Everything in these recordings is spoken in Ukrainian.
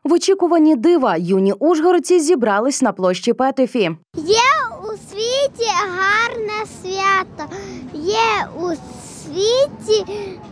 В очікуванні дива юні ужгородці зібрались на площі Петефі. Є у світі гарне свято, є у світі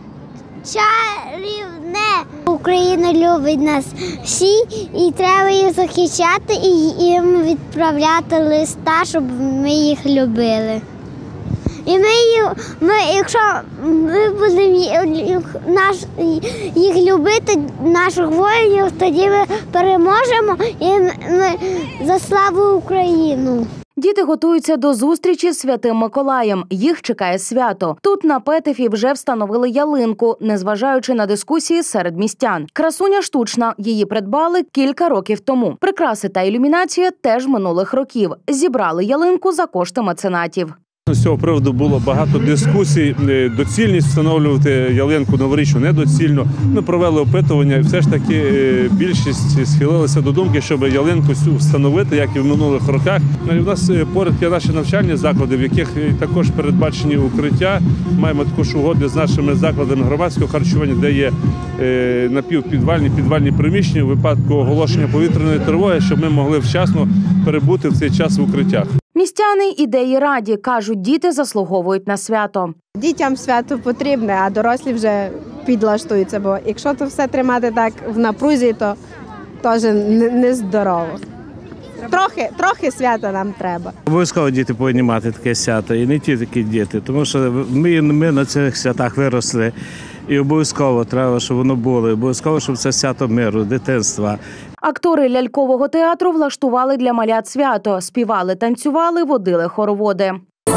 чарівне. Україна любить нас всі, і треба їх захищати, і їм відправляти листа, щоб ми їх любили. І якщо ми будемо їх любити, наших воїнів, тоді ми переможемо і ми за славу Україну. Діти готуються до зустрічі з Святим Миколаєм. Їх чекає свято. Тут на Петефі вже встановили ялинку, незважаючи на дискусії серед містян. Красуня штучна, її придбали кілька років тому. Прикраси та ілюмінація теж минулих років. Зібрали ялинку за кошти меценатів. З цього приводу було багато дискусій, доцільність встановлювати ялинку новорічну, недоцільно. Ми провели опитування, і все ж таки більшість схилилася до думки, щоб ялинку встановити, як і в минулих роках. У нас поряд є наші навчальні заклади, в яких також передбачені укриття. Маємо також угоди з нашими закладами громадського харчування, де є напівпідвальні приміщення у випадку оголошення повітряної тривоги, щоб ми могли вчасно перебути в цей час в укриттях. Містяни ідеї раді. Кажуть, діти заслуговують на свято. Дітям свято потрібне, а дорослі вже підлаштуються. Бо якщо то все тримати так в напрузі, то теж нездорово. Трохи свята нам треба. Обов'язково діти повинні мати таке свято, і не тільки діти, тому що ми на цих святах виросли. І обов'язково треба, щоб воно було, обов'язково, щоб це свято миру, дитинства. Актори лялькового театру влаштували для малят свято. Співали, танцювали, водили хороводи.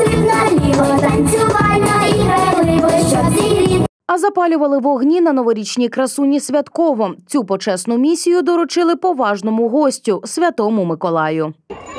А запалювали вогні на новорічній красуні святково. Цю почесну місію доручили поважному гостю – Святому Миколаю.